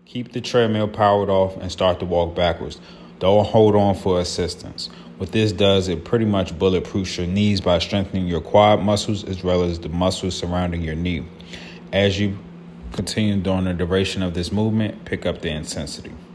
Keep the treadmill powered off and start to walk backwards. Don't hold on for assistance. What this does, it pretty much bulletproofs your knees by strengthening your quad muscles as well as the muscles surrounding your knee. As you continue during the duration of this movement, pick up the intensity.